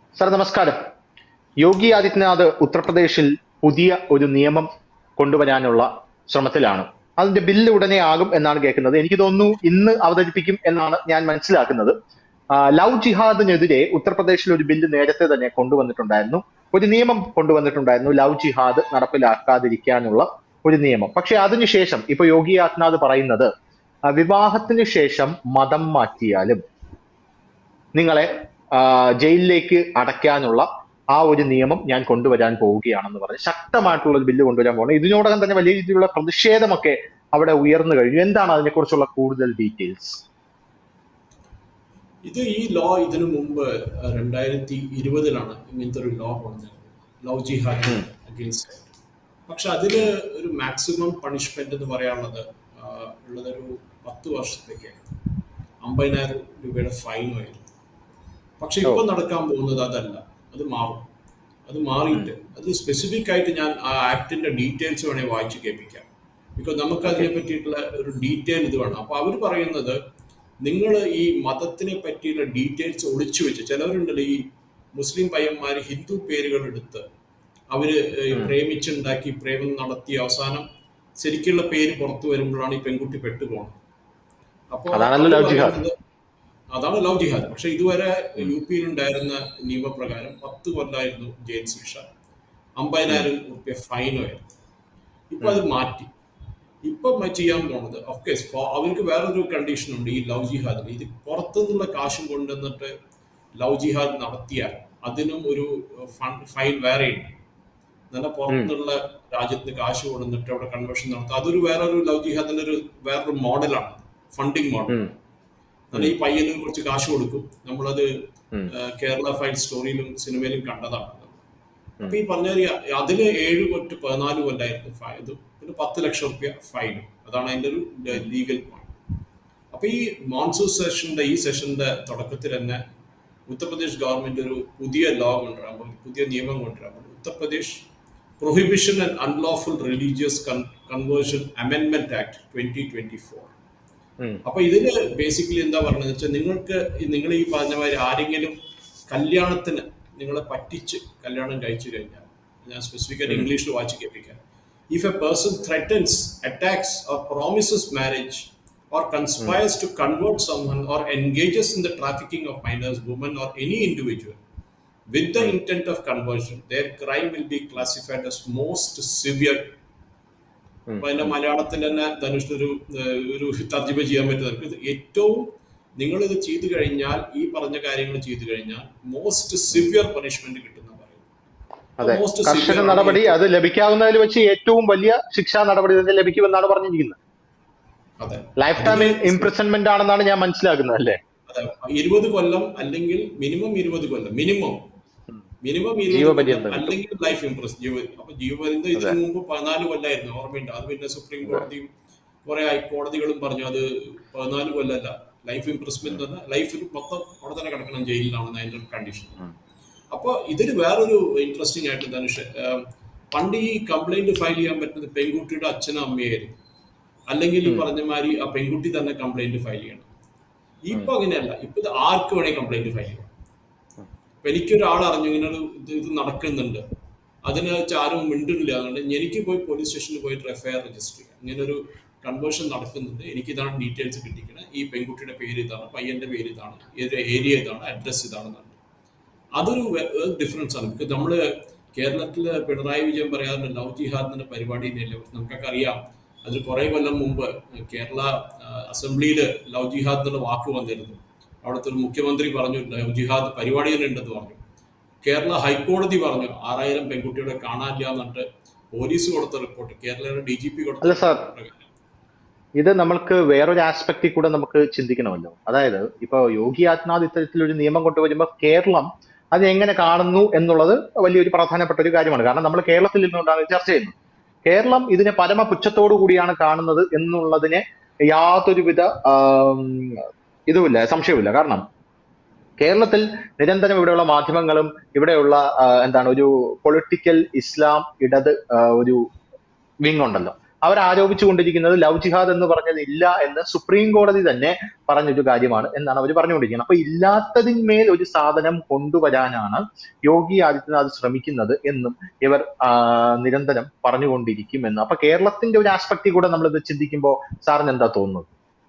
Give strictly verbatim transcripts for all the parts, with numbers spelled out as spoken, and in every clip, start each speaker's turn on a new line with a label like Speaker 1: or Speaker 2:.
Speaker 1: Sir നമസ്കാരം. യോഗി ആദിത്യനാഥ് ഉത്തർപ്രദേശിൽ പുതിയ ഒരു നിയമം കൊണ്ടുവരാനുള്ള ശ്രമത്തിലാണ്. അതിന്റെ ബില്ല് ഉടനെ ആകും എന്നാണ് കേൾക്കുന്നത്. എനിക്ക് തോന്നുന്നു ഇന്ന് അവതരിപ്പിക്കും എന്നാണ് ഞാൻ മനസ്സിലാക്കുന്നത്. ആ, ലവ് ജിഹാദിനെതിരെ ഉത്തർപ്രദേശിൽ ഒരു ബില്ല് നേരത്തെ തന്നെ കൊണ്ടുവന്നിട്ടുണ്ടായിരുന്നു. ഒരു നിയമം കൊണ്ടുവന്നിട്ടുണ്ടായിരുന്നു, ലവ് ജിഹാദ് നടപ്പിലാക്കാതിരിക്കാനുള്ള ഒരു നിയമം. പക്ഷെ അതിനുശേഷം ഇപ്പൊ യോഗി ആദിത്യനാഥ് പറയുന്നത് ആ, വിവാഹത്തിന് ശേഷം മതം മാറ്റിയാലും നിങ്ങളെ ആ, ജയിലിലേക്ക് അടയ്ക്കാനുള്ള ആ ഒരു നിയമം ഞാൻ കൊണ്ടുവരാൻ പോവുകയാണെന്ന് പറഞ്ഞ് ശക്തമായിട്ടുള്ള ഒരു ബില്ല് കൊണ്ടുവരാൻ പോകുന്നത്. ഇതിനോടകം തന്നെ വലിയ രീതിയിലുള്ള പ്രതിഷേധമൊക്കെ അവിടെ ഉയർന്നു കഴിഞ്ഞു. എന്താണ് അതിനെക്കുറിച്ചുള്ള കൂടുതൽ ഡീറ്റെയിൽസ്?
Speaker 2: ഇത് ഈ ലോ ഇതിനു മുമ്പ് രണ്ടായിരത്തി ഇരുപതിലാണ് ഇങ്ങനത്തെ ഒരു ലോ കൊണ്ടുവന്നത്, ലവ് ജിഹാദ് അഗെയിൻസ്റ്റ്. പക്ഷെ അതില് ഒരു മാക്സിമം പണിഷ്മെന്റ് എന്ന് പറയാനുള്ളത് ആ, ഉള്ളതൊരു പത്ത് വർഷത്തേക്ക് അമ്പതിനായിരം രൂപയുടെ ഫൈനുമായിരുന്നു. പക്ഷെ
Speaker 1: ഓ
Speaker 2: ഇപ്പൊ നടക്കാൻ പോകുന്നത് അതല്ല, അത് മാറും. അത് മാറിയിട്ട് അത് സ്പെസിഫിക് ആയിട്ട് ഞാൻ ആ ആക്ടിന്റെ ഡീറ്റെയിൽസ് വേണമെങ്കിൽ വായിച്ച് കേൾപ്പിക്കാം. ബിക്കോസ് നമുക്ക്
Speaker 1: ഓക്കെ.
Speaker 2: അതിനെ പറ്റിയിട്ടുള്ള ഒരു ഡീറ്റെയിൽ ഇത് വേണം. അപ്പൊ അവർ പറയുന്നത്, നിങ്ങൾ ഈ മതത്തിനെ പറ്റിയുള്ള ഡീറ്റെയിൽസ് ഒളിച്ചു വെച്ച്, ചിലവരുണ്ടല്ലോ ഈ മുസ്ലിം പയ്യന്മാർ ഹിന്ദു പേരുകൾ എടുത്ത് അവര് ഈ പ്രേമിച്ചുണ്ടാക്കി പ്രേമം നടത്തി അവസാനം ശരിക്കുള്ള പേര് പുറത്തു വരുമ്പോഴാണ് ഈ പെൺകുട്ടി പെട്ടുപോകുന്നത്. അപ്പോൾ
Speaker 1: അതാണല്ലോ
Speaker 2: അവര്
Speaker 1: ലവ് ജിഹാദ്.
Speaker 2: പറയുന്നത് അതാണ് ലവ് ജിഹാദ്. പക്ഷെ ഇതുവരെ യു പിയിൽ ഉണ്ടായിരുന്ന നിയമപ്രകാരം പത്ത് കൊല്ലായിരുന്നു ജയിൽ ശിക്ഷ, അമ്പതിനായിരം റുപ്യ ഫൈനായിരുന്നു. ഇപ്പൊ അത് മാറ്റി. ഇപ്പൊ മ- ചെയ്യാൻ പോണത് ഓഫ്കോഴ്സ് അവർക്ക് വേറൊരു കണ്ടീഷൻ ഉണ്ട്. ഈ ലവ് ജിഹാദിന് ഇത് പുറത്തുനിന്നുള്ള കാശും കൊണ്ടുവന്നിട്ട് ലവ് ജിഹാദ് നടത്തിയാൽ അതിനും ഒരു ഫൈൻ വേറെ ഉണ്ട്. നല്ല പുറത്തുനിന്നുള്ള രാജ്യത്തിന് കാശ് കൊണ്ടുവന്നിട്ട് അവിടെ കൺവേർഷൻ നടത്തുക, അതൊരു വേറൊരു ലവ് ജിഹാദിന്റെ ഒരു വേറൊരു മോഡലാണ്, ഫണ്ടിങ് മോഡൽ. എന്നാൽ ഈ പയ്യന് കുറച്ച് കാശ് കൊടുക്കും. നമ്മളത് ആ, കേരള ഫൈൽ സ്റ്റോറിയിലും സിനിമയിലും കണ്ടതാണ്. അപ്പൊ ഈ പറഞ്ഞ അതില് ഏഴ് കൊറ്റ് പതിനാല് കൊല്ലായിരുന്നു ഫൈ- ഇത് പിന്നെ പത്ത് ലക്ഷം റുപ്യ ഫൈനും. അതാണ് അതിന്റെ ഒരു ലീഗൽ പോയിന്റ്. അപ്പൊ ഈ മോൺസൂൺ സെഷന്റെ ഈ സെഷന്റെ തുടക്കത്തിൽ തന്നെ ഉത്തർപ്രദേശ് ഗവൺമെന്റ് ഒരു പുതിയ ലോ കൊണ്ടുവരാൻ പോകുന്നു, പുതിയ നിയമം കൊണ്ടുവരാൻ പോകുന്നു. Uttar Pradesh prohibition and unlawful religious conversion അമെൻമെന്റ് ആക്ട് ട്വന്റി ട്വന്റി ഫോർ. അപ്പൊ ഇതില് ബേസിക്കലി എന്താ പറഞ്ഞതെന്ന് വെച്ചാൽ, നിങ്ങൾക്ക് നിങ്ങൾ ഈ പറഞ്ഞ മാതിരി ആരെങ്കിലും കല്യാണത്തിന് നിങ്ങളെ പറ്റിച്ച് കല്യാണം കഴിച്ചു കഴിഞ്ഞാൽ, ഞാൻ സ്പെസിഫിക് ആയിട്ട് ഇംഗ്ലീഷിൽ വായിച്ച് കേൾപ്പിക്കാം. If a person threatens, attacks or promises marriage or conspires to convert someone or engages in the trafficking of minors, women or any individual with the intent of conversion, their crime will be classified as most severe. അപ്പൊ അതിന്റെ മലയാളത്തിൽ തന്നെ ധനുഷ് ഒരു ഏഹ്, ഒരു തർജ്ജിമ ചെയ്യാൻ പറ്റുന്നത്, ഇത് ഏറ്റവും നിങ്ങൾ ഇത് ചെയ്തു കഴിഞ്ഞാൽ, ഈ പറഞ്ഞ കാര്യങ്ങൾ ചെയ്തു കഴിഞ്ഞാൽ മോസ്റ്റ് സിവിയർ പണിഷ്മെന്റ് കിട്ടുന്ന പറയുന്നത്.
Speaker 1: അതെ,
Speaker 2: മോസ്റ്റ്
Speaker 1: കർശന
Speaker 2: സിവിയർ ആണ്
Speaker 1: നടപടി,
Speaker 2: ഏറ്റവും.
Speaker 1: അത് ലഭിക്കാവുന്നതിൽ വെച്ച് ഏറ്റവും വലിയ ശിക്ഷാ നടപടി തന്നെ ലഭിക്കുമെന്നാണ് പറഞ്ഞിരിക്കുന്നത്.
Speaker 2: അതെ,
Speaker 1: ലൈഫ് ടൈം
Speaker 2: അതില്
Speaker 1: ഇംപ്രിസൺമെന്റ് ആണെന്നാണ് ഞാൻ മനസ്സിലാക്കുന്നത്, അല്ലേ?
Speaker 2: അതെ ഇരുപത് കൊല്ലം അല്ലെങ്കിൽ മിനിമം ഇരുപത് കൊല്ലം മിനിമം മിനിമം ഇരുപത് കൊല്ലം
Speaker 1: ജീവപര്യന്തം കിട്ടും.
Speaker 2: അല്ലെങ്കിൽ ലൈഫ് ഇംപ്രസ് ജീവ അപ്പൊ ജീവപര്യന്തം
Speaker 1: അതെ.
Speaker 2: ഇതിനു മുമ്പ് പതിനാല് കൊല്ലായിരുന്നു, ഓർമ്മയുണ്ട്. അത് പിന്നെ സുപ്രീം
Speaker 1: അതെ.
Speaker 2: കോടതിയും കുറെ ഹൈക്കോടതികളും പറഞ്ഞു അത് പതിനാല് കൊല്ലല്ല, ലൈഫ് ഇംപ്രസ്മെന്റ് തന്നെ, ലൈഫ് മൊത്തം അവിടെ തന്നെ കിടക്കണം ജയിലിലാണ് അതിന്റെ ഒരു കണ്ടീഷൻ. അപ്പോൾ ഇതിൽ വേറൊരു ഇൻട്രസ്റ്റിംഗ് ആയിട്ട് ധനുഷ്, ഏഹ്, പണ്ട് ഈ കംപ്ലൈന്റ് ഫയൽ ചെയ്യാൻ പറ്റുന്നത് പെൺകുട്ടിയുടെ അച്ഛനും അമ്മയായിരുന്നു, അല്ലെങ്കിൽ ഈ പറഞ്ഞ മാതിരി ആ പെൺകുട്ടി തന്നെ കംപ്ലൈന്റ് ഫയൽ ചെയ്യണം. ഇപ്പൊ അങ്ങനെയല്ല, ഇപ്പൊ ഇത് ആർക്ക് വേണേ കംപ്ലൈന്റ് ഫയൽ ചെയ്യാം. ഇപ്പൊ എനിക്കൊരാൾ അറിഞ്ഞു ഇങ്ങനെ ഒരു ഇത് ഇത് നടക്കുന്നുണ്ട്, അതിനെ വെച്ച് ആരും മിണ്ടില്ല, അതുകൊണ്ട് എനിക്ക് പോയി പോലീസ് സ്റ്റേഷനിൽ പോയിട്ട് എഫ്ഐആർ രജിസ്റ്റർ ചെയ്യാം. ഇങ്ങനെ ഒരു കൺവേർഷൻ നടക്കുന്നുണ്ട്, എനിക്ക് ഇതാണ് ഡീറ്റെയിൽസ് കിട്ടിക്കണം, ഈ പെൺകുട്ടിയുടെ പേര് ഇതാണ്, പയ്യന്റെ പേര് ഇതാണ്, ഏത് ഏരിയ ഇതാണ്, അഡ്രസ് ഇതാണെന്നാണ്. അതൊരു ഡിഫറൻസ് ആണ്. ബിക്കോസ് നമ്മള് കേരളത്തില് പിണറായി വിജയൻ പറയാറുണ്ട് ലവ് ജിഹാദിന്റെ പരിപാടി ഇല്ല. നമുക്കൊക്കെ അറിയാം, അതിൽ കുറെ കൊല്ലം മുമ്പ് കേരള അസംബ്ലിയിൽ ലവ് ജിഹാദ് എന്നുള്ള വാക്ക് വന്നിരുന്നു. അവിടുത്തെ ഒരു മുഖ്യമന്ത്രി പറഞ്ഞു ലവ് ജിഹാദ് പരിപാടി തന്നെ ഉണ്ടെന്ന് പറഞ്ഞു. കേരള ഹൈക്കോടതി പറഞ്ഞു ആറായിരം പെൺകുട്ടികളെ കാണാനില്ല എന്നിട്ട് പോലീസ് കൊടുത്ത റിപ്പോർട്ട്, കേരളയുടെ ഡി ജി പി കൊടുത്ത
Speaker 1: അല്ല സാർ,
Speaker 2: റിപ്പോർട്ട് പ്രകാരം.
Speaker 1: ഇത് നമ്മൾക്ക് വേറൊരു ആസ്പെക്റ്റിൽ കൂടെ നമുക്ക് ചിന്തിക്കണമല്ലോ. അതായത് ഇപ്പൊ യോഗി ആദിത്യനാഥ് ഇത്തരത്തിലൊരു നിയമം കൊണ്ടുവരുമ്പോൾ കേരളം അത് എങ്ങനെ കാണുന്നു എന്നുള്ളത് വലിയൊരു പ്രധാനപ്പെട്ട ഒരു കാര്യമാണ്. കാരണം നമ്മൾ കേരളത്തിൽ നിന്നുകൊണ്ടാണ് ഇത് ചർച്ച ചെയ്യുന്നത്. കേരളം ഇതിനെ പരമപുച്ഛത്തോടു കൂടിയാണ് കാണുന്നത് എന്നുള്ളതിന് യാതൊരുവിധ ആം, ഇതുമില്ല, സംശയവുമില്ല. കാരണം കേരളത്തിൽ നിരന്തരം ഇവിടെയുള്ള മാധ്യമങ്ങളും ഇവിടെയുള്ള ആ, എന്താണ് ഒരു പൊളിറ്റിക്കൽ ഇസ്ലാം ഇടത് ആ, ഒരു വിങ് ഉണ്ടല്ലോ, അവർ ആരോപിച്ചുകൊണ്ടിരിക്കുന്നത് ലവ് ജിഹാദ് എന്ന് പറഞ്ഞത് ഇല്ല എന്ന് സുപ്രീം കോടതി തന്നെ പറഞ്ഞൊരു കാര്യമാണ് എന്നാണ് അവർ പറഞ്ഞുകൊണ്ടിരിക്കുന്നത്. അപ്പൊ ഇല്ലാത്തതിന്മേൽ ഒരു സാധനം കൊണ്ടുവരാനാണ് യോഗി ആദിത്യനാഥ് ശ്രമിക്കുന്നത് എന്നും ഇവർ ആ, നിരന്തരം പറഞ്ഞുകൊണ്ടിരിക്കുമെന്ന്. അപ്പൊ കേരളത്തിന്റെ ഒരു ആസ്പെക്ട് കൂടെ നമ്മൾ ഇത് ചിന്തിക്കുമ്പോൾ സാറിന് എന്താ തോന്നുന്നത്?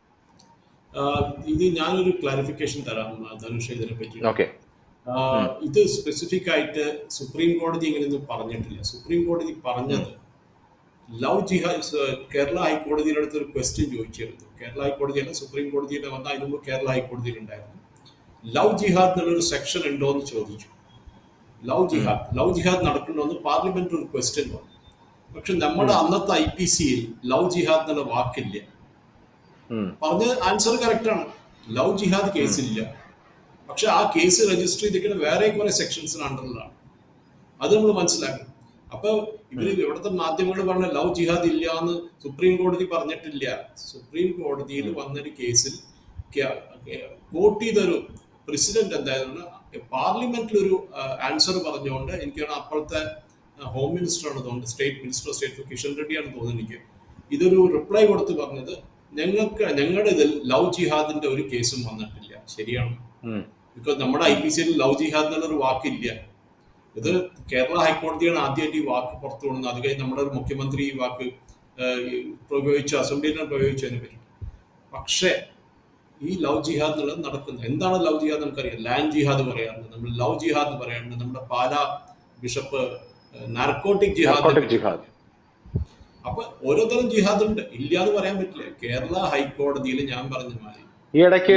Speaker 2: ആഹ് ഇത് ഞാനൊരു ക്ലാരിഫിക്കേഷൻ തരാം ആ, ധനുഷ് ഇതിനെ പറ്റി.
Speaker 1: ഓക്കെ.
Speaker 2: ആഹ് ഇത് സ്പെസിഫിക് ആയിട്ട് സുപ്രീം കോടതി ഇങ്ങനെയൊന്നും പറഞ്ഞിട്ടില്ല. സുപ്രീം കോടതി പറഞ്ഞത് ലവ് ജിഹാദ് കേരള ഹൈക്കോടതിയുടെ അടുത്ത് ഒരു ക്വസ്റ്റ്യൻ ചോദിച്ചിരുന്നു. കേരള ഹൈക്കോടതിയല്ല, സുപ്രീം കോടതിയിൽ വന്ന അതിന് മുമ്പ് കേരള ഹൈക്കോടതിയിൽ ഉണ്ടായിരുന്നു. ലവ് ജിഹാദ് എന്നുള്ളൊരു സെക്ഷൻ ഉണ്ടോ എന്ന് ചോദിച്ചു. ലവ് ജിഹാദ് ലവ് ജിഹാദ് നടക്കണോ എന്ന് പാർലമെന്റ് ഒരു ക്വസ്റ്റ്യൻ വന്നു. പക്ഷെ നമ്മുടെ അന്നത്തെ ഐ പി സിയിൽ ലവ് ജിഹാദ് എന്നുള്ള വാക്കില്ല. പറഞ്ഞ ആൻസർ കറക്റ്റാണ്, ലവ് ജിഹാദ് കേസില്ല. പക്ഷെ ആ കേസ് രജിസ്റ്റർ ചെയ്തിരിക്കുന്ന വേറെ കുറെ സെക്ഷൻസിന് അണ്ടറിലാണ്. അത് നമ്മൾ മനസ്സിലാക്കണം. അപ്പൊ ഇവര് ഇവിടുത്തെ മാധ്യമങ്ങൾ പറഞ്ഞ ലവ് ജിഹാദ് ഇല്ല എന്ന് സുപ്രീം കോടതി പറഞ്ഞിട്ടില്ല. സുപ്രീം കോടതിയിൽ വന്നൊരു കേസിൽ കോട്ട് ചെയ്തൊരു പ്രസിഡന്റ് എന്തായിരുന്നു പാർലമെന്റിൽ ഒരു ആൻസർ പറഞ്ഞുകൊണ്ട്, എനിക്കാണ് അപ്പോഴത്തെ ഹോം മിനിസ്റ്റർ ആണ് തോന്നുന്നത്, സ്റ്റേറ്റ് മിനിസ്റ്റർ സ്റ്റേറ്റ് കിഷൻ റെഡ്ഡിയാണ് തോന്നുന്നത്, എനിക്ക് ഇതൊരു റിപ്ലൈ കൊടുത്ത് പറഞ്ഞത് ഞങ്ങൾക്ക് ഞങ്ങളുടെ ഇതിൽ ലവ് ജിഹാദിന്റെ ഒരു കേസും വന്നിട്ടില്ല. ശരിയാണ്, ബിക്കോസ് നമ്മുടെ ഐ പി സിയിൽ ലവ് ജിഹാദ് എന്നുള്ളൊരു വാക്കില്ല. ഇത് കേരള ഹൈക്കോടതിയാണ് ആദ്യമായിട്ട് ഈ വാക്ക് പുറത്തു കൊണ്ടുവന്നത്. അത് കഴിഞ്ഞ് നമ്മുടെ ഒരു മുഖ്യമന്ത്രി ഈ വാക്ക് പ്രയോഗിച്ചു, അസംബ്ലിയിലാണ് പ്രയോഗിച്ചു അതിനെ പറ്റി. പക്ഷേ ഈ ലവ് ജിഹാദ് എന്നുള്ളത് നടക്കുന്നത് എന്താണ്? ലവ് ജിഹാദ് നമുക്കറിയാം, ലാൻഡ് ജിഹാദ് പറയാറുണ്ട്, നമ്മൾ ലവ് ജിഹാദ് പറയാറുണ്ട്, നമ്മുടെ പാലാ ബിഷപ്പ് നാർക്കോട്ടിക് ജിഹാദ്. അപ്പൊ ഓരോതരം ജിഹാദ് ഉണ്ട്, ഇല്ല എന്ന് പറയാൻ പറ്റില്ല. കേരള ഹൈക്കോടതിയിൽ ഞാൻ പറഞ്ഞ മാതിരി
Speaker 1: ഈ ഇടയ്ക്ക്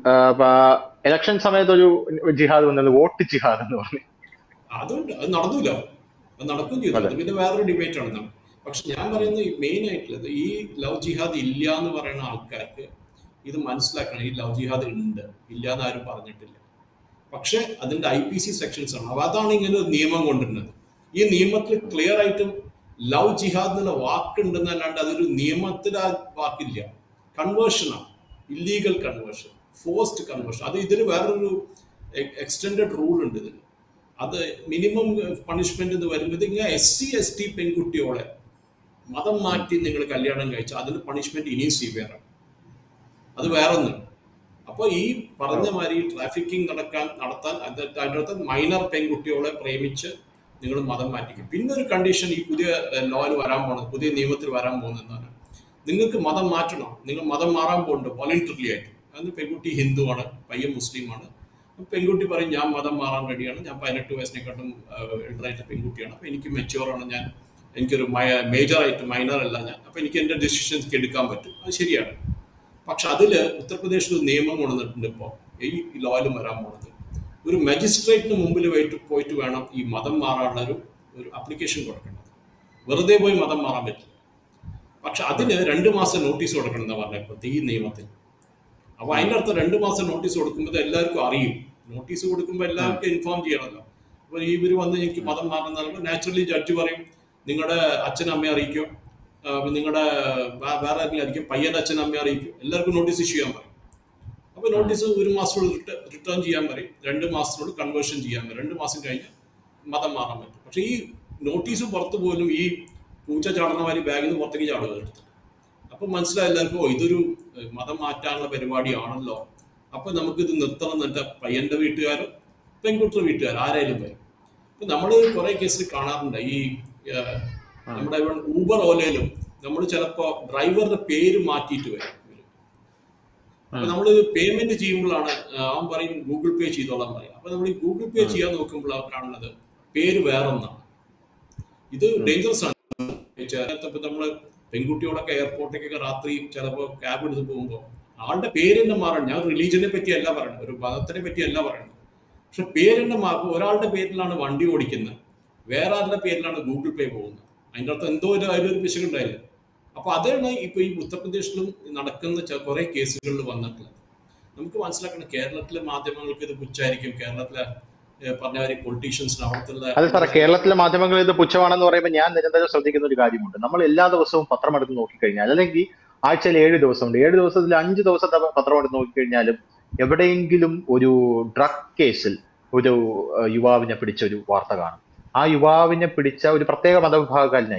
Speaker 1: ഇലക്ഷൻ സമയത്ത് ഒരു ജിഹാദ് വന്നത് വോട്ട് ജിഹാദ് എന്ന് പറഞ്ഞു.
Speaker 2: അതുണ്ട്, അത് നടന്നില്ല, അത് നടക്കുകയും ചെയ്തു. അത് പിന്നെ വേറൊരു ഡിബേറ്റ് ആണ് നമ്മൾ. പക്ഷെ ഞാൻ പറയുന്നത് മെയിൻ ആയിട്ടുള്ളത് ഈ ലവ് ജിഹാദ് ഇല്ല എന്ന് പറയുന്ന ആൾക്കാർക്ക് ഇത് മനസ്സിലാക്കണം. ഈ ലവ് ജിഹാദ് ഉണ്ട്, ഇല്ല എന്ന് ആരും പറഞ്ഞിട്ടില്ല. പക്ഷെ അതിന്റെ ഐ പി സി സെക്ഷൻസ് ആണ്. അപ്പൊ അതാണ് ഇങ്ങനെ ഒരു നിയമം കൊണ്ടുവരുന്നത്. ഈ നിയമത്തിൽ ക്ലിയർ ആയിട്ടും ലവ് ജിഹാദ് എന്നുള്ള വാക്കുണ്ടെന്നല്ലാണ്ട് അതൊരു നിയമത്തിൽ ആ വാക്കില്ല. കൺവേർഷനാണ്, ഇല്ലീഗൽ കൺവേർഷൻ, ഫോഴ്സ്ഡ് കൺവേർഷൻ. അത് ഇതിന് വേറൊരു എക്സ്റ്റെൻഡഡ് റൂൾ ഉണ്ട് ഇതിന്. അത് മിനിമം പണിഷ്മെന്റ് എന്ന് വരുന്നത് ഇങ്ങനെ എസ് സി എസ് ടി പെൺകുട്ടിയോടെ മതം മാറ്റി നിങ്ങൾ കല്യാണം കഴിച്ചാൽ അതിന് പണിഷ്മെന്റ് ഇനിയും സിവിയറാണ്. അത് വേറെ ഒന്നും. അപ്പോൾ ഈ പറഞ്ഞ മാതിരി ട്രാഫിക്കിംഗ് നടക്കാൻ നടത്താൻ അതിൻ്റെ അടുത്ത് മൈനർ പെൺകുട്ടിയോടെ പ്രേമിച്ച് നിങ്ങൾ മതം മാറ്റിക്കും. പിന്നെ ഒരു കണ്ടീഷൻ ഈ പുതിയ ലോയിൽ വരാൻ പോകുന്നത്, പുതിയ നിയമത്തിൽ വരാൻ പോകുന്നതെന്നാണ്, നിങ്ങൾക്ക് മതം മാറ്റണം. നിങ്ങൾ മതം മാറാൻ പോകുന്നുണ്ട് വോളണ്ടറിലി ആയിട്ട്. അന്ന് പെൺകുട്ടി ഹിന്ദുവാണ്, പയ്യൻ മുസ്ലിമാണ്. പെൺകുട്ടി പറയും ഞാൻ മതം മാറാൻ റെഡിയാണ്, ഞാൻ പതിനെട്ട് വയസ്സിനെക്കാട്ടും എൽഡറായിട്ട് പെൺകുട്ടിയാണ്, അപ്പോൾ എനിക്ക് മെച്യൂറാണ്, ഞാൻ എനിക്കൊരു മേജറായിട്ട് മൈനർ അല്ല ഞാൻ, അപ്പോൾ എനിക്ക് എൻ്റെ ഡിസിഷൻസ് എടുക്കാൻ പറ്റും. അത് ശരിയാണ്. പക്ഷെ അതിൽ ഉത്തർപ്രദേശിൽ ഒരു നിയമം കൊണ്ടുവന്നിട്ടുണ്ട്. ഇപ്പോൾ ഈ ലോയിലും വരാൻ പോകുന്നത്, ഒരു മജിസ്ട്രേറ്റിന് മുമ്പിൽ പോയിട്ട് പോയിട്ട് വേണം ഈ മതം മാറാനുള്ള ഒരു ഒരു അപ്ലിക്കേഷൻ കൊടുക്കേണ്ടത്. വെറുതെ പോയി മതം മാറാൻ പറ്റില്ല. പക്ഷെ അതിന് രണ്ട് മാസം നോട്ടീസ് കൊടുക്കണം എന്ന് പറഞ്ഞ ഇപ്പോഴത്തെ ഈ നിയമത്തിൽ. അപ്പോൾ അതിൻ്റെ അർത്ഥം രണ്ട് മാസം നോട്ടീസ് കൊടുക്കുമ്പോൾ എല്ലാവർക്കും അറിയും. നോട്ടീസ് കൊടുക്കുമ്പോൾ എല്ലാവർക്കും ഇൻഫോം ചെയ്യണമല്ലോ. അപ്പോൾ ഇവർ വന്ന് എനിക്ക് മതം മാറണം എന്ന് പറയുമ്പോൾ നാച്ചുറലി ജഡ്ജ് പറയും നിങ്ങളുടെ അച്ഛനും അമ്മയെ അറിയിക്കും, നിങ്ങളുടെ വേറെ ആരെങ്കിലും അറിയിക്കും, പയ്യൻ്റെ അച്ഛനും അമ്മയെ അറിയിക്കും, എല്ലാവർക്കും നോട്ടീസ് ഇഷ്യൂ ചെയ്യാൻ പറയും. അപ്പോൾ നോട്ടീസ് ഒരു മാസത്തോട് റിട്ടേൺ ചെയ്യാൻ പറയും, രണ്ട് മാസത്തോട് കൺവേർഷൻ ചെയ്യാൻ പറയും, രണ്ട് മാസം കഴിഞ്ഞ് മതം മാറാൻ പറ്റും. പക്ഷേ ഈ നോട്ടീസ് പുറത്ത് പോലും ഈ പൂച്ച ചാടണമാതിരി ബാഗിൽ നിന്ന് പുറത്തേക്ക് ചാടുക എടുത്തിട്ട്. അപ്പം മനസ്സിലായി എല്ലാവർക്കും, ഓ ഇതൊരു മതം മാറ്റാനുള്ള പരിപാടിയാണല്ലോ, അപ്പം നമുക്കിത് നിർത്തണം എന്നിട്ട് പയ്യൻ്റെ വീട്ടുകാരോ പെൺകുട്ടിയുടെ വീട്ടുകാരോ ആരായാലും വരും. അപ്പം നമ്മൾ കുറേ കേസിൽ കാണാറുണ്ട്. ഈ നമ്മുടെ ഊബർ ഓലയിലും നമ്മൾ ചിലപ്പോൾ ഡ്രൈവറുടെ പേര് മാറ്റിയിട്ട് വരും. അപ്പൊ നമ്മൾ പേയ്മെന്റ് ചെയ്യുമ്പോഴാണ് അവൻ പറയും ഗൂഗിൾ പേ ചെയ്തോളാൻ പറയും. അപ്പൊ നമ്മൾ ഈ ഗൂഗിൾ പേ ചെയ്യാൻ നോക്കുമ്പോഴാണ് കാണുന്നത് പേര് വേറൊന്നാണ്. ഇത് ഡേഞ്ചറസ് ആണ്. ചിലപ്പോൾ നമ്മള് പെൺകുട്ടിയോടൊക്കെ എയർപോർട്ടിലേക്കൊക്കെ രാത്രി ചിലപ്പോൾ ക്യാബ് എടുത്ത് പോകുമ്പോൾ ആളുടെ പേര് തന്നെ മാറണം. ഞാൻ റിലീജിയനെ പറ്റിയല്ല പറയുന്നത്, ഒരു മതത്തിനെ പറ്റിയല്ല പറയുന്നത്. പക്ഷെ പേരെന്നെ മാറും. ഒരാളുടെ പേരിലാണ് വണ്ടി ഓടിക്കുന്നത്, വേറെ ആളുടെ പേരിലാണ് ഗൂഗിൾ പേ പോകുന്നത്. അതിൻ്റെ അർത്ഥം എന്തോ ഒരു അതിലൊരു പിശകുണ്ടായില്ല. അപ്പൊ അതാണ് ഇപ്പൊ ഈ ഉത്തർപ്രദേശിലും നടക്കുന്ന കുറെ കേസുകളിൽ വന്നിട്ടുള്ളത്. നമുക്ക് മനസ്സിലാക്കണം, കേരളത്തിലെ മാധ്യമങ്ങൾക്ക് ഇത് പുച്ഛായിരിക്കും, കേരളത്തിലെ പറഞ്ഞ പൊളിറ്റീഷ്യൻസിന് അവിടുത്തെ.
Speaker 1: അതെ സാറേ, കേരളത്തിലെ മാധ്യമങ്ങൾ ഇത് പുച്ഛമാണെന്ന് പറയുമ്പോൾ ഞാൻ നിരന്തരം ശ്രദ്ധിക്കുന്ന ഒരു കാര്യമുണ്ട്. നമ്മൾ എല്ലാ ദിവസവും പത്രം എടുത്ത് നോക്കിക്കഴിഞ്ഞാൽ, അല്ലെങ്കിൽ ആഴ്ചയിൽ ഏഴ് ദിവസമുണ്ട്, ഏഴ് ദിവസത്തിൽ അഞ്ച് ദിവസത്തെ പത്രം എടുത്ത് നോക്കിക്കഴിഞ്ഞാലും എവിടെയെങ്കിലും ഒരു ഡ്രഗ് കേസിൽ ഒരു യുവാവിനെ പിടിച്ച ഒരു വാർത്ത കാണും. ആ യുവാവിനെ പിടിച്ച ഒരു പ്രത്യേക മതവിഭാഗക്കാരനായിരിക്കും.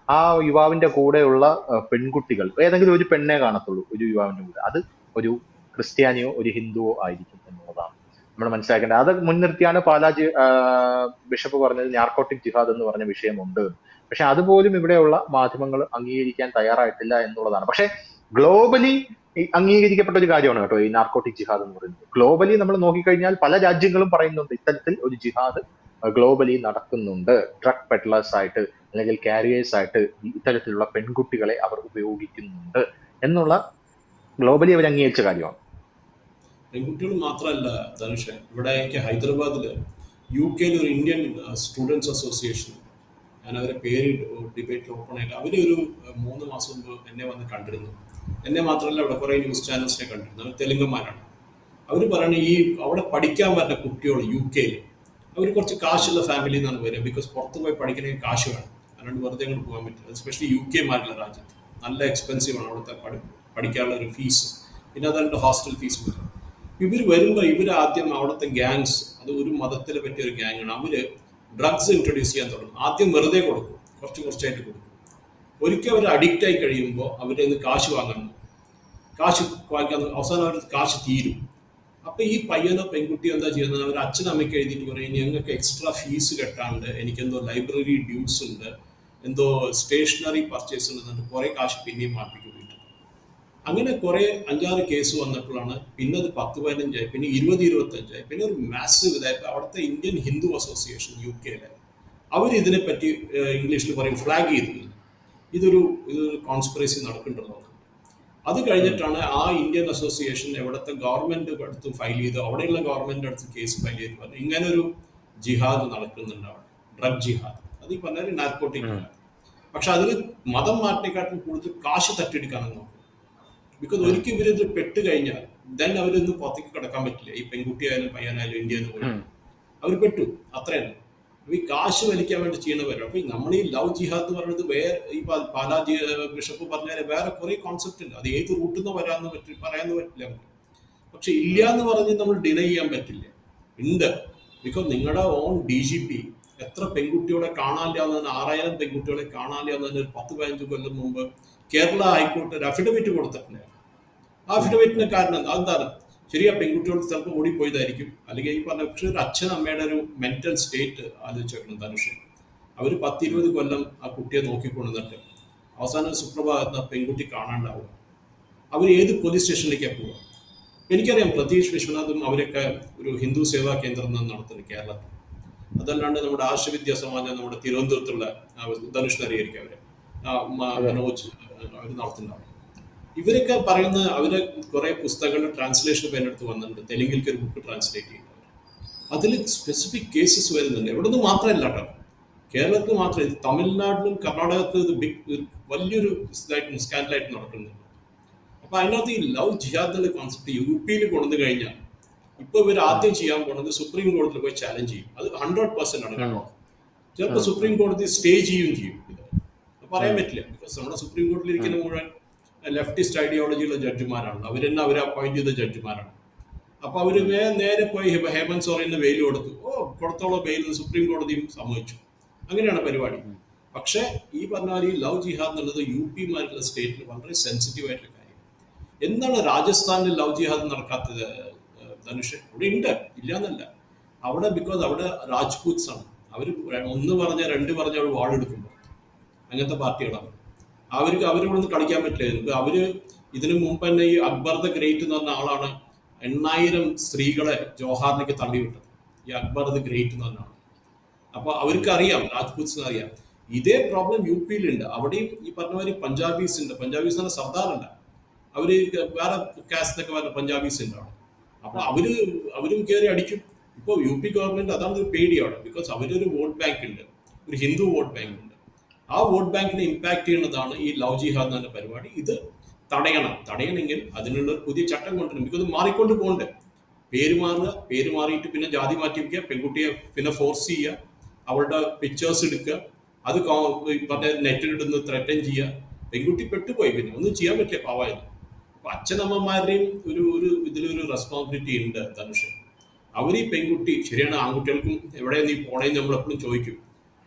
Speaker 1: ആ യുവാവിന്റെ കൂടെയുള്ള ആ, പെൺകുട്ടികൾ ഏതെങ്കിലും ഒരു പെണ്ണെ കാണത്തുള്ളൂ ഒരു യുവാവിന്റെ കൂടെ, അത് ഒരു ക്രിസ്ത്യാനിയോ ഒരു ഹിന്ദുവോ ആയിരിക്കും എന്നുള്ളതാണ് നമ്മൾ മനസ്സിലാക്കേണ്ടത്. അത് മുൻനിർത്തിയാണ് പാലാജി ബിഷപ്പ് പറഞ്ഞത് നാർക്കോട്ടിക് ജിഹാദ് എന്ന് പറഞ്ഞ വിഷയമുണ്ട്. പക്ഷെ അതുപോലും ഇവിടെയുള്ള മാധ്യമങ്ങൾ അംഗീകരിക്കാൻ തയ്യാറായിട്ടില്ല എന്നുള്ളതാണ്. പക്ഷെ ഗ്ലോബലി അംഗീകരിക്കപ്പെട്ട ഒരു കാര്യമാണ് കേട്ടോ ഈ നാർക്കോട്ടിക് ജിഹാദ് എന്ന് പറയുന്നത്. ഗ്ലോബലി നമ്മൾ നോക്കിക്കഴിഞ്ഞാൽ പല രാജ്യങ്ങളും പറയുന്നുണ്ട് ഇത്തരത്തിൽ ഒരു ജിഹാദ് ഗ്ലോബലി നടക്കുന്നുണ്ട്. ഡ്രഗ് പെഡ്ലേഴ്സ് ആയിട്ട് അല്ലെങ്കിൽ കാരിയേഴ്സ് ആയിട്ട് ഈ ഇത്തരത്തിലുള്ള പെൺകുട്ടികളെ അവർ ഉപയോഗിക്കുന്നുണ്ട് എന്നുള്ള ഗ്ലോബലി അവർ അംഗീകരിച്ച കാര്യമാണ്.
Speaker 2: പെൺകുട്ടികൾ മാത്രമല്ല ധനുഷ്, ഇവിടെ എനിക്ക് ഹൈദരാബാദിൽ യു കെയിൽ ഒരു ഇന്ത്യൻ സ്റ്റുഡൻസ് അസോസിയേഷൻ, ഞാൻ അവരെ പേര് ഡിബേറ്റ് ഓപ്പൺ ആയിട്ട് അവരൊരു അഹ്, മൂന്ന് മാസം മുമ്പ് എന്നെ വന്ന് കണ്ടിരുന്നു. എന്നെ മാത്രമല്ല അവിടെ കുറേ ന്യൂസ് ചാനൽസിനെ കണ്ടിരുന്നു. അവർ തെലുങ്കന്മാരാണ്. അവർ പറയുന്നത് ഈ അവിടെ പഠിക്കാൻ വരുന്ന കുട്ടികൾ യു കെയിൽ അവർ കുറച്ച് കാശുള്ള ഫാമിലിയിൽ നിന്നാണ് വരിക. ബിക്കോസ് പുറത്ത് പോയി പഠിക്കണമെങ്കിൽ കാശ് വേണം, അല്ലാണ്ട് വെറുതെ അങ്ങോട്ട് പോകാൻ പറ്റില്ല. എസ്പെഷ്യലി യു കെ മാരുള്ള രാജ്യത്ത് നല്ല എക്സ്പെൻസീവ് ആണ് അവിടുത്തെ പഠി പഠിക്കാനുള്ള ഒരു ഫീസ്, പിന്നെ അതുകൊണ്ട് ഹോസ്റ്റൽ ഫീസ് വരും. ഇവർ വരുമ്പോൾ ഇവർ ആദ്യം അവിടുത്തെ ഗ്യാങ്സ്, അത് ഒരു മതത്തിനെ പറ്റിയ ഒരു ഗ്യാങ്ങാണ്, അവർ ഡ്രഗ്സ് ഇൻട്രൊഡ്യൂസ് ചെയ്യാൻ തുടങ്ങും. ആദ്യം വെറുതെ കൊടുക്കും, കുറച്ച് കുറച്ചായിട്ട് കൊടുക്കും. ഒരിക്കൽ അവർ അഡിക്റ്റ് ആയി കഴിയുമ്പോൾ അവരുടെ നിന്ന് കാശ് വാങ്ങാൻ നോക്കും. കാശ് വാങ്ങിക്കാൻ നോക്കും. അവസാനം അവർ കാശ് തീരും. അപ്പൊ ഈ പയ്യനോ പെൺകുട്ടിയോ എന്താ ചെയ്യുന്നത്, അവർ അച്ഛനമ്മയ്ക്ക് എഴുതിയിട്ട് പറയും ഞങ്ങൾക്ക് എക്സ്ട്രാ ഫീസ് കെട്ടാണ്ട്, എനിക്കെന്തോ ലൈബ്രറി ഡ്യൂസ് ഉണ്ട്, എന്തോ സ്റ്റേഷനറി പർച്ചേസ് ഉണ്ട്, കുറെ കാശ് പിന്നെയും മാറ്റിക്ക് പോയിട്ട്. അങ്ങനെ കുറെ അഞ്ചാറ് കേസ് വന്നപ്പോഴാണ് പിന്നെ അത് പത്ത് പതിനഞ്ചായി, പിന്നെ ഇരുപത് ഇരുപത്തഞ്ചായി, പിന്നെ ഒരു മാസീവ് ഇതായപ്പോൾ അവിടുത്തെ ഇന്ത്യൻ ഹിന്ദു അസോസിയേഷൻ യു കെയിലെ അവർ ഇതിനെപ്പറ്റി ഇംഗ്ലീഷിൽ പറയും ഫ്ലാഗ് ചെയ്തു, ഇതൊരു ഇതൊരു കോൺസ്പിറസി നടക്കുന്നുണ്ടെന്ന്. അത് കഴിഞ്ഞിട്ടാണ് ആ ഇന്ത്യൻ അസോസിയേഷൻ എവിടുത്തെ ഗവൺമെന്റ് അടുത്ത് ഫയൽ ചെയ്തു, അവിടെയുള്ള ഗവൺമെന്റ് അടുത്ത് കേസ് ഫയൽ ചെയ്ത് പറഞ്ഞു ഇങ്ങനെ ഒരു ജിഹാദ് നടക്കുന്നുണ്ട് അവിടെ, ഡ്രഗ് ജിഹാദ്. അത് ഈ പറഞ്ഞാൽ നാർക്കോട്ടിക് ജിഹാദ്. പക്ഷെ അതിൽ മതം മാറ്റിനെക്കാട്ടും കൂടുതൽ കാശ് തട്ടിയെടുക്കാനെന്ന് നോക്കും. ബിക്കോസ് ഒരിക്കൽ ഇവരിത് പെട്ട് കഴിഞ്ഞാൽ ദെൻ അവരൊന്നും പുറത്തേക്ക് കിടക്കാൻ പറ്റില്ല. ഈ പെൺകുട്ടിയായാലും പയ്യനായാലും ഇന്ത്യയിൽ നിന്ന് പോയി അവർ പെട്ടു, അത്രയല്ല. ഈ കാശ് വലിക്കാൻ വേണ്ടി ചെയ്യുന്നവരാണ്. അപ്പൊ നമ്മൾ ഈ ലവ് ജിഹാദ് എന്ന് പറയുന്നത് വേറെ ഈ പ- പാലാ ജി ബിഷപ്പ് പറഞ്ഞാൽ വേറെ കുറെ കോൺസെപ്റ്റ് ഉണ്ട്. അത് ഏത് റൂട്ടിൽ നിന്ന് വരാന്ന് പറ്റി പറയാന്ന് പറ്റില്ല നമുക്ക്. പക്ഷെ ഇല്ല എന്ന് പറഞ്ഞ് നമ്മൾ ഡിനൈ ചെയ്യാൻ പറ്റില്ല, ഉണ്ട്. ബിക്കോസ് നിങ്ങളുടെ ഓൺ ഡി ജി പി എത്ര പെൺകുട്ടികളെ കാണാനില്ലാന്ന്, ആറായിരം പെൺകുട്ടികളെ കാണാനില്ലാന്ന് ഒരു പത്ത് പതിനഞ്ച് കൊല്ലം മുമ്പ് കേരള ഹൈക്കോർട്ട് ഒരു അഫിഡവിറ്റ് കൊടുത്തിട്ടുണ്ടായിരുന്നു. ആ അഫിഡവിറ്റിന് കാരണം എന്താ? അതെന്താണ്? ശരിയാ, പെൺകുട്ടികൾ ചിലപ്പോൾ ഓടിപ്പോയതായിരിക്കും, അല്ലെങ്കിൽ ഈ പറഞ്ഞ പക്ഷേ ഒരു അച്ഛൻ അമ്മയുടെ ഒരു മെന്റൽ സ്റ്റേറ്റ് ആലോചിച്ച് വെക്കണം ധനുഷ്. അവർ പത്തിരുപത് കൊല്ലം ആ കുട്ടിയെ നോക്കിക്കൊണ്ടിട്ട് അവസാനം ഒരു സുപ്രഭാതത്തിൽ ആ പെൺകുട്ടി കാണാണ്ടാവുക. അവർ ഏത് പോലീസ് സ്റ്റേഷനിലേക്കാണ് പോവുക? എനിക്കറിയാം പ്രതീഷ് വിശ്വനാഥും അവരൊക്കെ ഒരു ഹിന്ദു സേവാ കേന്ദ്രം നിന്ന് നടത്തുന്നത് കേരളത്തിൽ. അതല്ലാണ്ട് നമ്മുടെ ആശുവിദ്യാ സമാജം നമ്മുടെ തിരുവനന്തപുരത്തുള്ള ആ, ധനുഷ് അറിയായിരിക്കും അവര് ആ, മ-
Speaker 1: അതെ.
Speaker 2: മനോജ് അവർ നടത്തുന്നതാണ്. ഇവരൊക്കെ പറയുന്ന അവര് കുറെ പുസ്തകങ്ങളുടെ ട്രാൻസ്ലേഷൻ ഇപ്പം എൻ്റെ അടുത്ത് വന്നിട്ടുണ്ട്. തെലുങ്കിലേക്ക് ഒരു ബുക്ക് ട്രാൻസ്ലേറ്റ് ചെയ്യുന്നത് അതിൽ സ്പെസിഫിക് കേസസ് വരുന്നുണ്ട്. എവിടെ നിന്ന് മാത്രമല്ല കേട്ടോ, കേരളത്തിൽ മാത്രമല്ല, ഇത് തമിഴ്നാട്ടിലും കർണാടകത്തിലും ഇത് ബിഗ് വലിയൊരു ഇതായിട്ട് സ്കാൻഡലായിട്ട് നടക്കുന്നുണ്ട്. അപ്പൊ അതിനകത്ത് ഈ ലവ് ജിഹാദ് എന്നുള്ള കോൺസെപ്റ്റ് യു പിയിൽ കൊണ്ടു കഴിഞ്ഞാൽ ഇപ്പൊ ഇവർ ആദ്യം ചെയ്യാൻ പോകുന്നത് സുപ്രീം കോടതിയിൽ പോയി ചാലഞ്ച് ചെയ്യും. അത് ഹൺഡ്രഡ് പെർസെന്റ് ആണ് കേട്ടോ. ചിലപ്പോൾ സുപ്രീം കോടതി സ്റ്റേ ചെയ്യുകയും ചെയ്യും. ഇത് അത് പറയാൻ പറ്റില്ല. ബിക്കോസ് നമ്മുടെ സുപ്രീം കോടതിയിൽ ഇരിക്കുന്ന മുഴുവൻ ലെഫ്റ്റിസ്റ്റ് ഐഡിയോളജിയുള്ള ജഡ്ജിമാരാണ്. അവർ തന്നെ അവരെ അപ്പോയിന്റ് ചെയ്ത ജഡ്ജിമാരാണ്. അപ്പൊ അവര് വേ- നേരെ പോയി ഹേ- ഹേമന്ത് സോറന് വെയിൽ കൊടുത്തു. ഓ, കൊടുത്തോളം വെയിൽ സുപ്രീം കോടതിയും സമ്മതിച്ചു. അങ്ങനെയാണ് പരിപാടി. പക്ഷെ ഈ പറഞ്ഞ പോലെ ഈ ലവ് ജിഹാദ് എന്നുള്ളത് യു പിമാരുള്ള സ്റ്റേറ്റിൽ വളരെ സെൻസിറ്റീവ് ആയിട്ടുള്ള കാര്യം. എന്താണ് രാജസ്ഥാനിൽ ലവ് ജിഹാദ് നടക്കാത്തത് ഏഹ്, ധനുഷ്? ഇവിടെ ഉണ്ട്, ഇല്ല എന്നല്ല. അവിടെ ബിക്കോസ് അവിടെ രാജ്പൂത്സ് ആണ്. അവർ ഒന്ന് പറഞ്ഞ രണ്ട് പറഞ്ഞ അവർ വാളെടുക്കുമ്പോൾ അങ്ങനത്തെ പാർട്ടികളാണ്. അവർക്ക് അവരോടൊന്നും കളിക്കാൻ പറ്റില്ല. ഇപ്പൊ അവര് ഇതിനു മുമ്പ് തന്നെ ഈ അക്ബർ ദ ഗ്രേറ്റ് എന്ന് പറഞ്ഞ ആളാണ് എണ്ണായിരം സ്ത്രീകളെ ജോഹാറിലേക്ക് തള്ളിവിട്ടത്. ഈ അക്ബർ ദ ഗ്രേറ്റ് എന്ന് പറഞ്ഞ ആൾ. അപ്പൊ അവർക്ക് അറിയാം, രാജ്പൂത്സിന് അറിയാം. ഇതേ പ്രോബ്ലം യു പിയിലുണ്ട്. അവിടെയും ഈ പറഞ്ഞ മാതിരി പഞ്ചാബീസ് ഉണ്ട്. പഞ്ചാബീസ് എന്ന് പറഞ്ഞാൽ സർദാർ അല്ല, അവര് വേറെ കാസ്റ്റിനൊക്കെ പറഞ്ഞ പഞ്ചാബീസ് ഉണ്ട് അവിടെ. അപ്പൊ അവര് അവരും കയറി അടിക്കും. ഇപ്പൊ യു പി ഗവൺമെന്റ് അതാണ് ഒരു പേടിയാണ്. ബിക്കോസ് അവരൊരു വോട്ട് ബാങ്ക് ഉണ്ട്, ഒരു ഹിന്ദു വോട്ട് ബാങ്ക് ഉണ്ട്. ആ വോട്ട് ബാങ്കിനെ ഇമ്പാക്ട് ചെയ്യുന്നതാണ് ഈ ലവ് ജിഹാദ് എന്ന പരിപാടി. ഇത് തടയണം. തടയണമെങ്കിൽ അതിനുള്ള ഒരു പുതിയ ചട്ടം കൊണ്ടുവരണം. ബിക്കോസ് ഇത് മാറിക്കൊണ്ട് പോകണ്ടേ. പേര് മാറുക, പേര് മാറിയിട്ട് പിന്നെ ജാതി മാറ്റി വയ്ക്കുക, പെൺകുട്ടിയെ പിന്നെ ഫോഴ്സ് ചെയ്യുക, അവളുടെ പിക്ചേഴ്സ് എടുക്കുക, അത് കോ- ഈ പറഞ്ഞ നെറ്റിലിടുന്ന് ത്രെറ്റൻ ചെയ്യുക. പെൺകുട്ടി പെട്ടുപോയി, പിന്നെ ഒന്നും ചെയ്യാൻ പറ്റില്ല, പാവായിരുന്നു. അപ്പൊ അച്ഛനമ്മമാരുടെയും ഒരു ഒരു ഇതിലൊരു റെസ്പോൺസിബിലിറ്റി ഉണ്ട് ധനുഷ്. അവർ ഈ പെൺകുട്ടി ശരിയാണ്, ആൺകുട്ടികൾക്കും എവിടെ നീ പോണേന്ന് നമ്മൾ എപ്പോഴും ചോദിക്കും.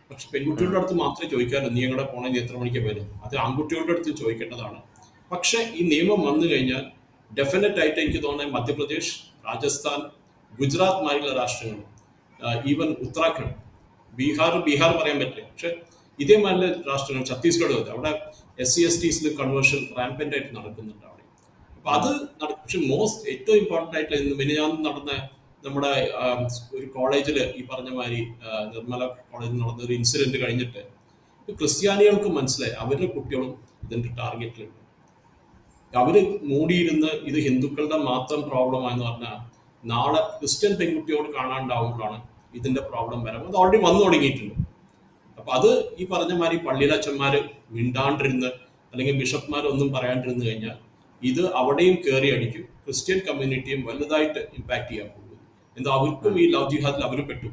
Speaker 2: പക്ഷെ പെൺകുട്ടികളുടെ അടുത്ത് മാത്രമേ ചോദിക്കാറുള്ളൂ നീ എങ്ങടെ പോണേ, നീ എത്ര മണിക്ക് വരും. അത് ആൺകുട്ടികളുടെ അടുത്ത് ചോദിക്കേണ്ടതാണ്. പക്ഷെ ഈ നിയമം വന്നു കഴിഞ്ഞാൽ ഡെഫിനറ്റ് ആയിട്ട് എനിക്ക് തോന്നുന്നത് മധ്യപ്രദേശ്, രാജസ്ഥാൻ, ഗുജറാത്ത് മാതിരിയുള്ള രാഷ്ട്രങ്ങൾ, ഈവൻ ഉത്തരാഖണ്ഡ്, ബീഹാർ ബീഹാർ പറയാൻ പറ്റില്ല, പക്ഷെ ഇതേമാതിരി രാഷ്ട്രങ്ങൾ, ഛത്തീസ്ഗഡ്, അവിടെ എസ് സി എസ് ടീസിൽ കൺവേർഷൻ റാമ്പൻ്റ് ആയിട്ട് നടക്കുന്നുണ്ട് അവിടെ. അപ്പൊ അത് നടക്കും. പക്ഷെ മോസ്റ്റ് ഏറ്റവും ഇമ്പോർട്ടൻ്റ് ആയിട്ട് ഇന്ന് മിനിഞ്ഞാന്ന് നടന്ന നമ്മുടെ ഒരു കോളേജിൽ ഈ പറഞ്ഞ മാതിരി നിർമ്മല കോളേജിൽ നടന്ന ഒരു ഇൻസിഡന്റ് കഴിഞ്ഞിട്ട് ക്രിസ്ത്യാനികൾക്ക് മനസ്സിലായി അവരുടെ കുട്ടികളും ഇതിന്റെ ടാർഗറ്റിലുണ്ട്. അവര് മൂടിയിരുന്ന് ഇത് ഹിന്ദുക്കളുടെ മാത്രം പ്രോബ്ലം ആണെന്ന് പറഞ്ഞാൽ നാളെ ക്രിസ്ത്യൻ പെൺകുട്ടിയോട് കാണാണ്ടാവുമ്പോഴാണ് ഇതിന്റെ പ്രോബ്ലം വരാം. അത് ഓൾറെഡി വന്നു തുടങ്ങിയിട്ടുണ്ട്. അപ്പൊ അത് ഈ പറഞ്ഞ മാതിരി പള്ളിയിലച്ചന്മാര് മിണ്ടാണ്ടിരുന്ന് അല്ലെങ്കിൽ ബിഷപ്പ്മാരൊന്നും പറയാണ്ടിരുന്നു കഴിഞ്ഞാൽ ഇത് അവിടെയും കയറി അടിക്കും. ക്രിസ്ത്യൻ കമ്മ്യൂണിറ്റിയും വലുതായിട്ട് ഇമ്പാക്ട് ചെയ്യാൻ പോകും. എന്താ അവർക്കും ഈ ലവ് ജിഹാദിൽ അവരും പെട്ടു.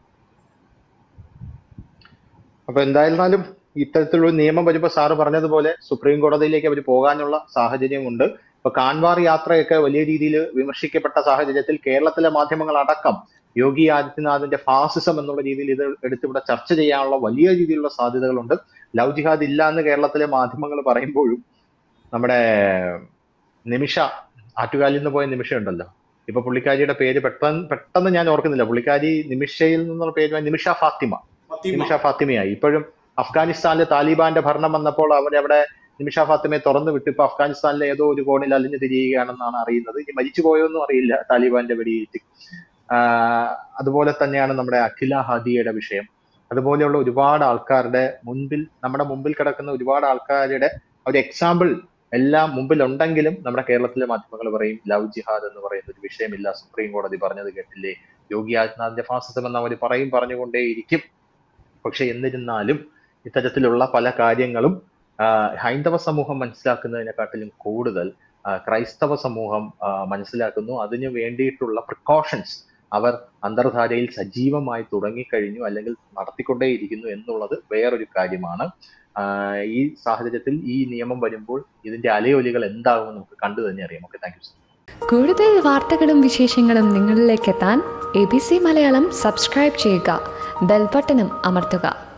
Speaker 1: അപ്പൊ എന്തായിരുന്നാലും ഇത്തരത്തിലുള്ള നിയമം വരുമ്പോൾ സാറ് പറഞ്ഞതുപോലെ സുപ്രീം കോടതിയിലേക്ക് അവർ പോകാനുള്ള സാഹചര്യമുണ്ട്. ഇപ്പൊ കാൻവാർ യാത്രയൊക്കെ വലിയ രീതിയിൽ വിമർശിക്കപ്പെട്ട സാഹചര്യത്തിൽ കേരളത്തിലെ മാധ്യമങ്ങൾ അടക്കം യോഗി ആദിത്യനാഥിന്റെ ഫാസിസം എന്നുള്ള രീതിയിൽ ഇത് എടുത്തിവിടെ ചർച്ച ചെയ്യാനുള്ള വലിയ രീതിയിലുള്ള സാധ്യതകളുണ്ട്. ലവ് ജിഹാദ് ഇല്ല എന്ന് കേരളത്തിലെ മാധ്യമങ്ങൾ പറയുമ്പോഴും നമ്മുടെ നിമിഷ, ആറ്റുകാലിൽ നിന്ന് പോയ നിമിഷ ഉണ്ടല്ലോ, ഇപ്പൊ പുള്ളിക്കാരിയുടെ പേര് പെട്ടെന്ന് പെട്ടെന്ന് ഞാൻ ഓർക്കുന്നില്ല, പുള്ളിക്കാരി നിമിഷയിൽ നിന്നുള്ള പേര് നിമിഷ ഫാത്തിമ നിമിഷ ഫാത്തിമയായി. ഇപ്പോഴും അഫ്ഗാനിസ്ഥാനിലെ താലിബാന്റെ ഭരണം വന്നപ്പോൾ അവരവിടെ നിമിഷ ഫാത്തിമയെ തുറന്നു വിട്ട് ഇപ്പൊ അഫ്ഗാനിസ്ഥാനിലെ ഏതോ ഒരു കോണിൽ അലിഞ്ഞു തിരിയുകയാണെന്നാണ് അറിയുന്നത്. ഇനി മരിച്ചു പോയോന്നും അറിയില്ല താലിബാന്റെ വെടിയേറ്റ്. ആഹ് അതുപോലെ തന്നെയാണ് നമ്മുടെ അഖില ഹാദിയയുടെ വിഷയം. അതുപോലെയുള്ള ഒരുപാട് ആൾക്കാരുടെ മുൻപിൽ നമ്മുടെ മുമ്പിൽ കിടക്കുന്ന ഒരുപാട് ആൾക്കാരുടെ ഒരു എക്സാമ്പിൾ എല്ലാം മുമ്പിൽ ഉണ്ടെങ്കിലും നമ്മുടെ കേരളത്തിലെ മാധ്യമങ്ങൾ പറയും ലവ് ജിഹാദ് എന്ന് പറയുന്ന ഒരു വിഷയമില്ല, സുപ്രീം കോടതി പറഞ്ഞത് കേട്ടില്ലേ, യോഗി ആദിത്യനാഥിന്റെ ഫാസിസം എന്ന് അവർ പറയും പറഞ്ഞുകൊണ്ടേയിരിക്കും. പക്ഷെ എന്നിരുന്നാലും ഇത്തരത്തിലുള്ള പല കാര്യങ്ങളും ഹൈന്ദവ സമൂഹം മനസ്സിലാക്കുന്നതിനെക്കാട്ടിലും കൂടുതൽ ക്രൈസ്തവ സമൂഹം മനസ്സിലാക്കുന്നു. അതിനു വേണ്ടിയിട്ടുള്ള പ്രിക്കോഷൻസ് അവർ അന്തർധാരയിൽ സജീവമായി തുടങ്ങിക്കഴിഞ്ഞു, അല്ലെങ്കിൽ നടത്തിക്കൊണ്ടേയിരിക്കുന്നു എന്നുള്ളത് വേറൊരു കാര്യമാണ്. ഈ സാഹചര്യത്തിൽ ഈ നിയമം വരുമ്പോൾ ഇതിന്റെ അലയൊലികൾ എന്താകുമെന്ന് നമുക്ക് കണ്ടു തന്നെ അറിയാം. Okay, thank you sir.
Speaker 3: കൂടുതൽ വാർത്തകളും വിശേഷങ്ങളും നിങ്ങളിലേക്ക് എത്താൻ A B C Malayalam subscribe ചെയ്യുക, ബെൽ ബട്ടണും അമർത്തുക.